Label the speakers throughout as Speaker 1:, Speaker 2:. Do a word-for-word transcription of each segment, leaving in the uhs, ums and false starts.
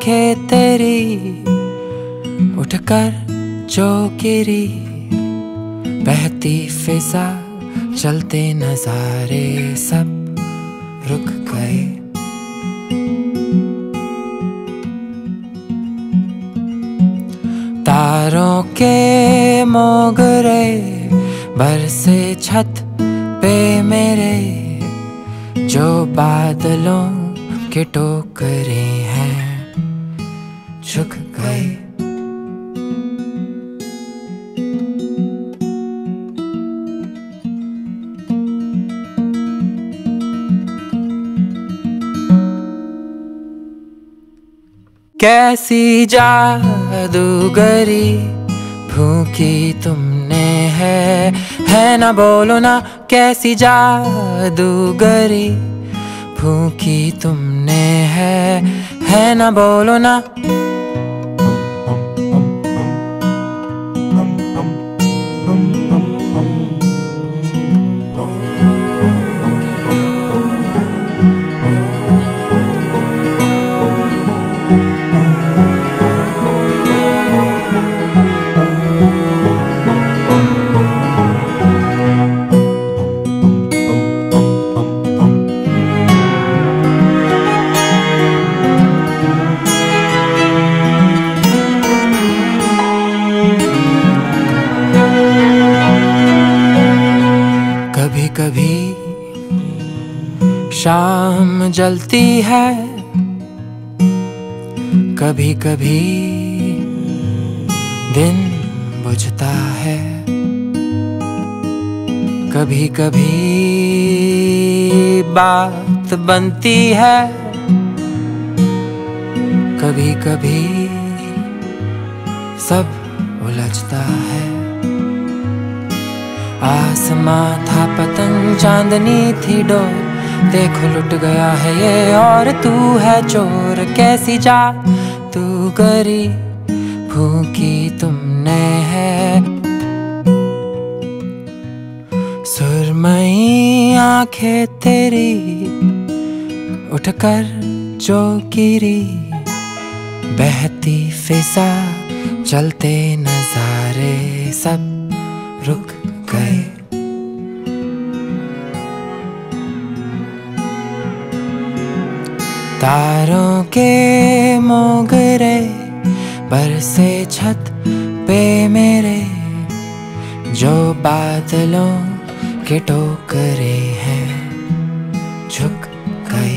Speaker 1: आंखें तेरी उठकर जो गिरी, बहती फिजा चलते नजारे सब रुक गए। तारों के मोगरे बरसे छत पे मेरे, जो बादलों के टोकरे हैं झुक गए। कैसी जादूगरी फूंकी तुमने है, है ना बोलो ना। कैसी जादूगरी फूंकी तुमने है, है ना बोलो ना। कभी कभी शाम जलती है, कभी कभी दिन बुझता है, कभी कभी बात बनती है, कभी कभी सब उलझता है। आसमां था पतंग, चांदनी थी डोर, देखो लुट गया है ये और तू है चोर। कैसी जादूगरी फूंकी तुमने है, सुरमई आंखें तेरी उठकर जो गिरी, बहती फिजा चलते नजारे सब रुक गए। तारों के मोगरे बरसे छत पे मेरे, जो बादलों के टोकरे हैं झुक गए।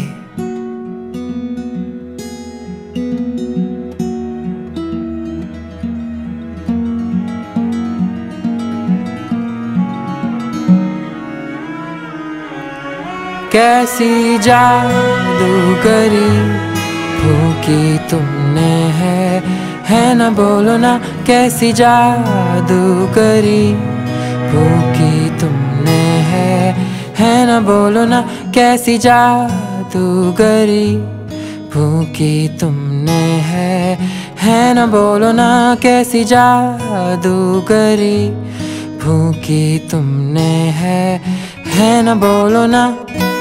Speaker 1: कैसी जादूगरी फूंकी तुमने है, है ना बोलो ना। कैसी जादूगरी फूंकी तुमने है, है ना बोलो ना। कैसी जादूगरी फूंकी तुमने है, है ना बोलो ना। कैसी जादूगरी फूंकी तुमने है, है ना बोलो ना।